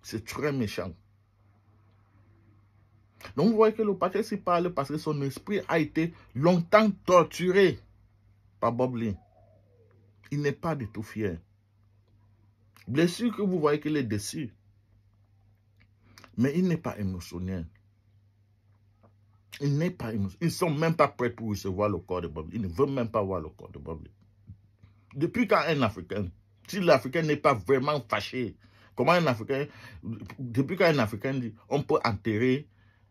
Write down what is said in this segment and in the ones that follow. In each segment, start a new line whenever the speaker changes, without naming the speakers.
C'est très méchant. Donc vous voyez que le patriarche s'y parle parce que son esprit a été longtemps torturé par Bob Lee. Il n'est pas du tout fier. Bien sûr que vous voyez qu'il est déçu. Mais il n'est pas émotionnel. Il n'est pas émotionnel. Ils ne sont même pas prêts pour recevoir le corps de Bob Lee. Ils ne veulent même pas voir le corps de Bob Lee. Depuis quand un Africain, si l'Africain n'est pas vraiment fâché, comment un Africain, depuis quand un Africain dit on peut enterrer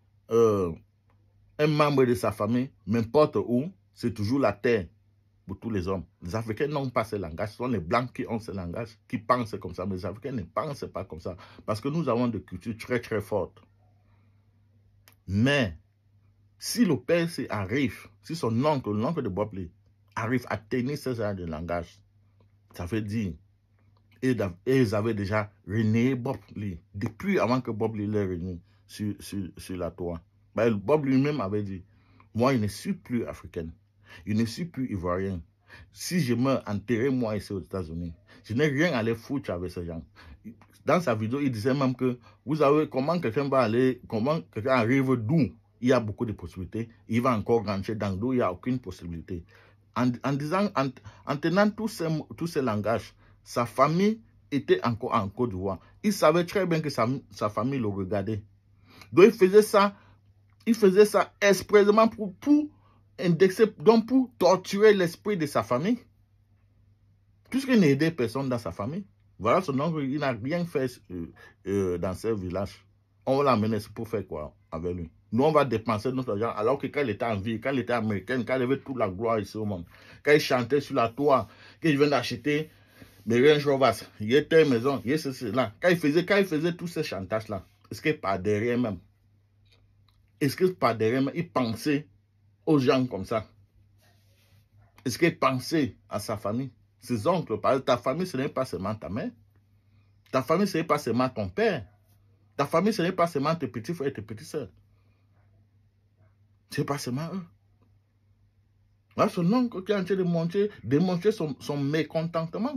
un membre de sa famille, n'importe où, c'est toujours la terre pour tous les hommes. Les Africains n'ont pas ce langage. Ce sont les Blancs qui ont ce langage, qui pensent comme ça. Mais les Africains ne pensent pas comme ça. Parce que nous avons des cultures très, très fortes. Mais, si le père arrive, si son oncle, l'oncle de Bob Lee, arrive à tenir ce genre de langage, ça veut dire, et ils avaient déjà renié Bob Lee, depuis avant que Bob Lee l'ait renié sur la toile. Bob lui-même avait dit, moi, je ne suis plus africain. Je ne suis plus ivoirien. Si je meurs enterré, moi, ici aux États-Unis, je n'ai rien à aller foutre avec ces gens. Dans sa vidéo, il disait même que, vous savez, comment quelqu'un va aller, comment quelqu'un arrive d'où il y a beaucoup de possibilités, il va encore rentrer dans d'où il n'y a aucune possibilité. En tenant tous ces langages, sa famille était encore en Côte d'Ivoire. Il savait très bien que sa famille le regardait. Donc, il faisait ça expressément pour indexer, donc pour torturer l'esprit de sa famille. Puisqu'il n'aidait personne dans sa famille. Voilà son oncle, il n'a rien fait dans ce village. On l'a amené pour faire quoi avec lui? Nous, on va dépenser notre argent alors que quand il était en vie, quand il était américain, quand il avait toute la gloire ici au monde, quand il chantait sur la toit, qu'il vient d'acheter des Range Rovers, il était à la maison, il était cela. Quand il faisait tous ces chantages-là, est-ce que par derrière même, il pensait aux gens comme ça? Est-ce qu'il pensait à sa famille? Ses oncles, parce que ta famille, ce n'est pas seulement ta mère. Ta famille, ce n'est pas seulement ton père. Ta famille, ce n'est pas seulement tes petits frères et tes petites soeurs. Ce n'est pas seulement eux. Là, son oncle qui est en train de démontrer son mécontentement.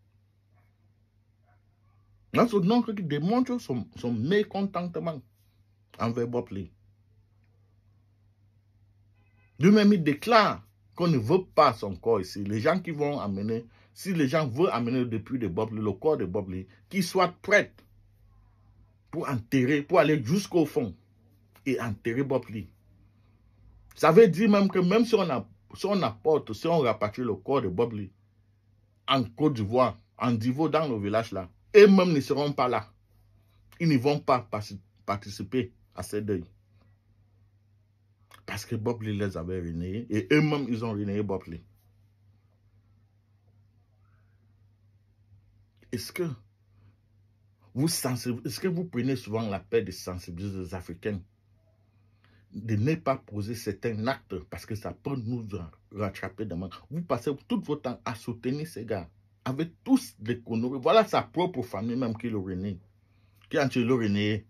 Là, son oncle qui démontre son mécontentement envers Bob Lee. Lui-même, il déclare qu'on ne veut pas son corps ici. Les gens qui vont amener, si les gens veulent amener depuis de Bob Lee, le corps de Bob Lee, qu'ils soient prêts pour enterrer, pour aller jusqu'au fond et enterrer Bob Lee. Ça veut dire même que même si on apporte, si on rapatrie le corps de Bob Lee en Côte d'Ivoire, en Divo, dans le village là, eux-mêmes ne seront pas là. Ils ne vont pas participer à ces deuils. Parce que Bob Lee les avait renayés et eux-mêmes, ils ont renayé Bob Lee. Est-ce que vous prenez souvent la peine de sensibiliser les Africains de ne pas poser certains actes parce que ça peut nous rattraper demain? Vous passez tout votre temps à soutenir ces gars avec tous des conneries. Voilà sa propre famille même qui le renie, qui a le renié.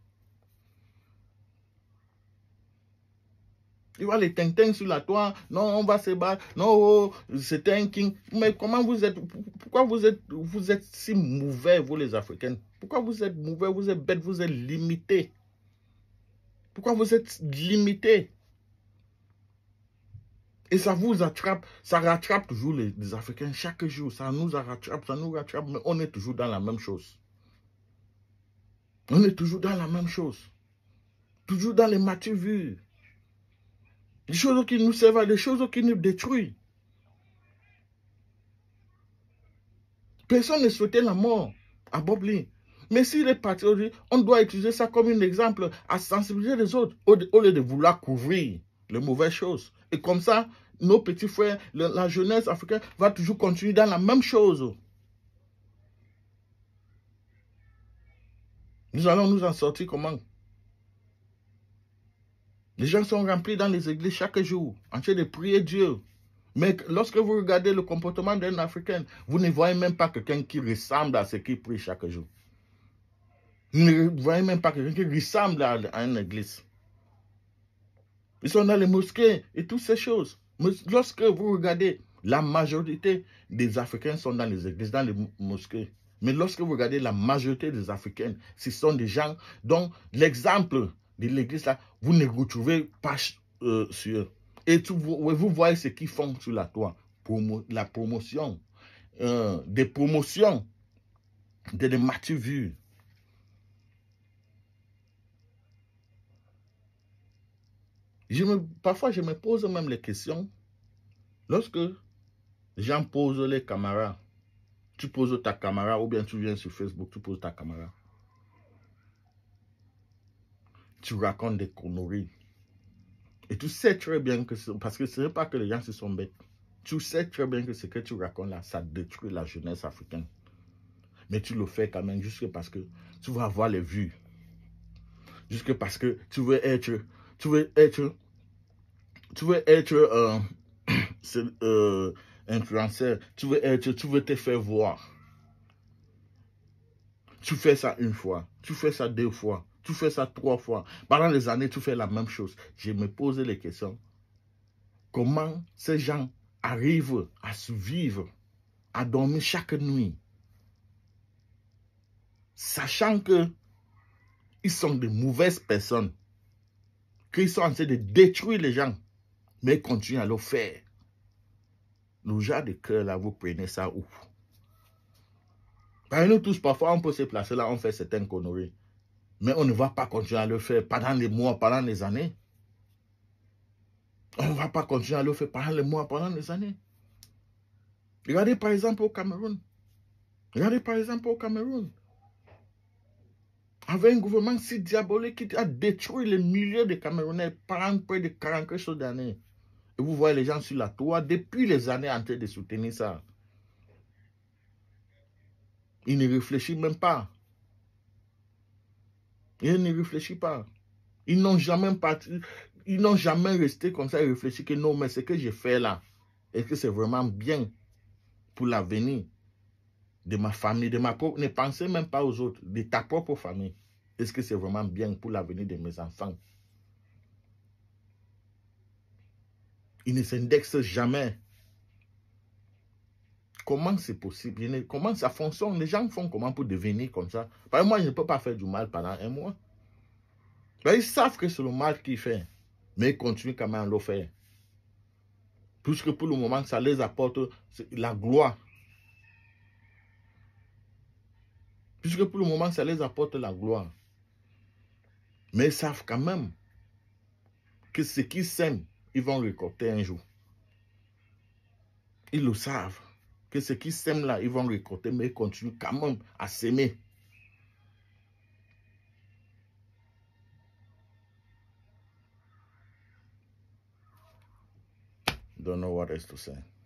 Il va les ting sur la toile. Non, on va se battre. Non, oh, c'était un king. Mais comment vous êtes? Pourquoi vous êtes si mauvais, vous les Africains? Pourquoi vous êtes mauvais? Vous êtes bêtes, vous êtes limités. Pourquoi vous êtes limités? Et ça vous attrape, ça rattrape toujours les Africains chaque jour. Ça nous rattrape, mais on est toujours dans la même chose. On est toujours dans la même chose. Toujours dans les matières vues. Des choses qui nous servent, des choses qui nous détruisent. Personne ne souhaitait la mort à Bob Lee. Mais s'il est parti aujourd'hui, on doit utiliser ça comme un exemple à sensibiliser les autres au lieu de vouloir couvrir les mauvaises choses. Et comme ça, nos petits frères, la jeunesse africaine va toujours continuer dans la même chose. Nous allons nous en sortir comment? Les gens sont remplis dans les églises chaque jour, en train de prier Dieu. Mais lorsque vous regardez le comportement d'un Africain, vous ne voyez même pas quelqu'un qui ressemble à ce qu'il prie chaque jour. Vous ne voyez même pas quelqu'un qui ressemble à une église. Ils sont dans les mosquées et toutes ces choses. Mais lorsque vous regardez, la majorité des Africains sont dans les églises, dans les mosquées. Mais lorsque vous regardez la majorité des Africains, ce sont des gens dont l'exemple de l'église, là, vous ne retrouvez pas sur. Et vous voyez ce qu'ils font sur la toile. La promotion, des promotions, des matchs vus. Parfois, je me pose même les questions. Lorsque les gens posent les caméras, tu poses ta caméra ou bien tu viens sur Facebook, tu poses ta caméra. Tu racontes des conneries. Et tu sais très bien que, parce que ce n'est pas que les gens se sont bêtes. Tu sais très bien que ce que tu racontes là, ça détruit la jeunesse africaine. Mais tu le fais quand même juste parce que tu vas avoir les vues. Juste parce que tu veux être influenceur, tu veux te faire voir. Tu fais ça une fois, tu fais ça 2 fois, tu fais ça 3 fois. Pendant les années, tu fais la même chose. Je me pose les questions. Comment ces gens arrivent à survivre, à dormir chaque nuit, sachant que ils sont de mauvaises personnes, qu'ils sont en train de détruire les gens, mais ils continuent à le faire. Le genre de cœur là, vous prenez ça où? Nous tous, parfois, on peut se placer là, on fait certaines conneries. Mais on ne va pas continuer à le faire pendant les mois, pendant les années. On ne va pas continuer à le faire pendant les mois, pendant les années. Regardez par exemple au Cameroun. Regardez par exemple au Cameroun. Avec un gouvernement si diabolique qui a détruit les milliers de Camerounais pendant près de 40 quelque chose d'années. Et vous voyez les gens sur la toile depuis les années en train de soutenir ça. Ils ne réfléchissent même pas. Ils ne réfléchissent pas. Ils n'ont jamais resté comme ça et réfléchi que non, mais ce que j'ai fait là, est-ce que c'est vraiment bien pour l'avenir de ma famille, de ma propre... Ne pensez même pas aux autres, de ta propre famille. Est-ce que c'est vraiment bien pour l'avenir de mes enfants? Ils ne s'indexent jamais. Comment c'est possible? Comment ça fonctionne? Les gens font comment pour devenir comme ça? Parce que moi, je ne peux pas faire du mal pendant 1 mois. Ils savent que c'est le mal qu'ils font, mais ils continuent quand même à le faire. Puisque pour le moment, ça les apporte la gloire. Puisque pour le moment, ça les apporte la gloire. Mais ils savent quand même que ce qu'ils sèment, ils vont récolter un jour. Ils le savent. Que ce qu'ils sèment là, ils vont récolter, mais ils continuent quand même à s'aimer. Don't know what else to say.